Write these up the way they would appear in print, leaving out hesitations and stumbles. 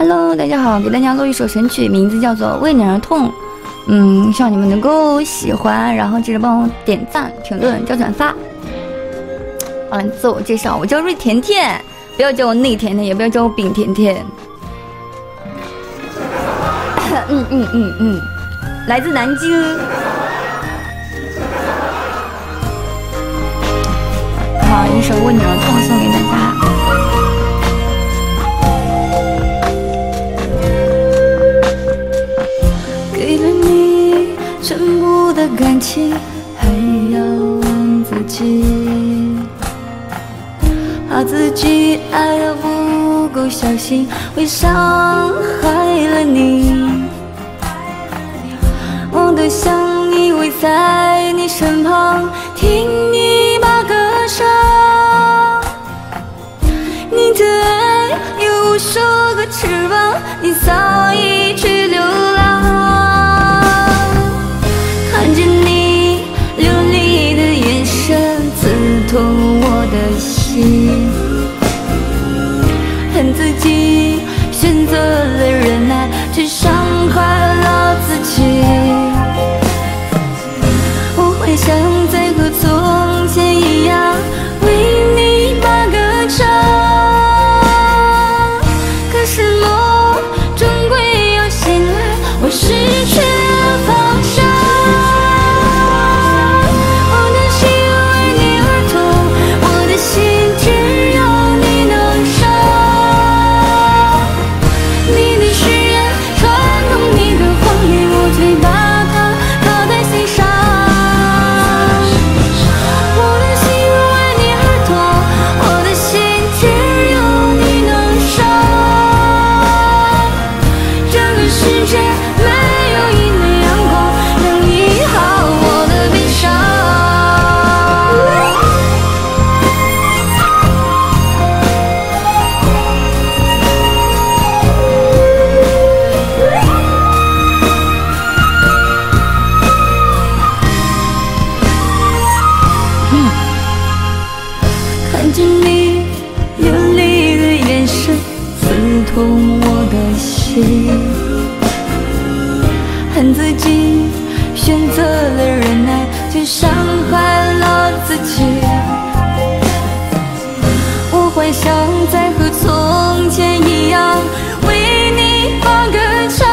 Hello， 大家好，给大家录一首神曲，名字叫做《为你而痛》。希望你们能够喜欢，然后记得帮我点赞、评论、加转发。好了，自我介绍，我叫瑞甜甜，不要叫我内甜甜，也不要叫我饼甜甜。来自南京。好，一首《为你而痛》送给大家。给了你全部的感情，还要问自己，怕自己爱得不够小心，会伤害了你。我多想依偎在你身旁，听你把歌唱。你的爱有无数个翅膀，你早已去流浪。看见你流离的眼神，刺痛我的心。恨自己选择了忍耐，却伤害了自己。我会像在和从前一样，为你把歌唱。可是梦终归要醒来，我失去了方向。我的心为你而痛，我的心只有你能伤。你的誓言穿透你的谎言，我最把它刻在心上。我的心为你而痛，我的心只有你能伤。这个世界没有一缕阳光能医好我的悲伤。看见你流离的眼神，刺痛我的心。恨自己选择了忍耐，却伤害了自己。我幻想再和从前一样，为你把歌唱。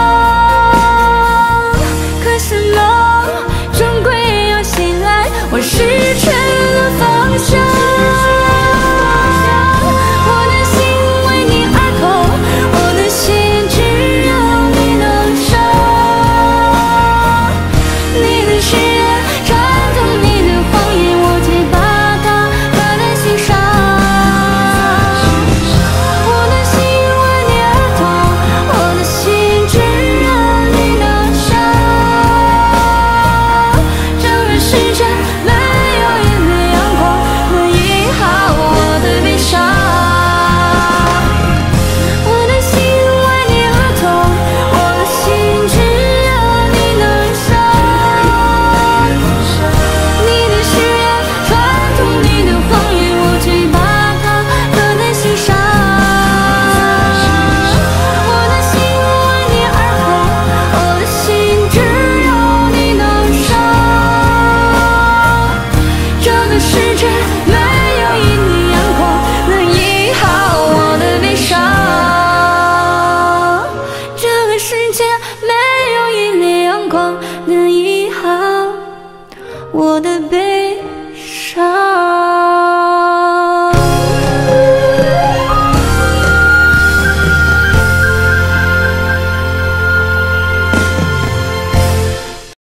可是梦终归要醒来，我失去了方向。我的悲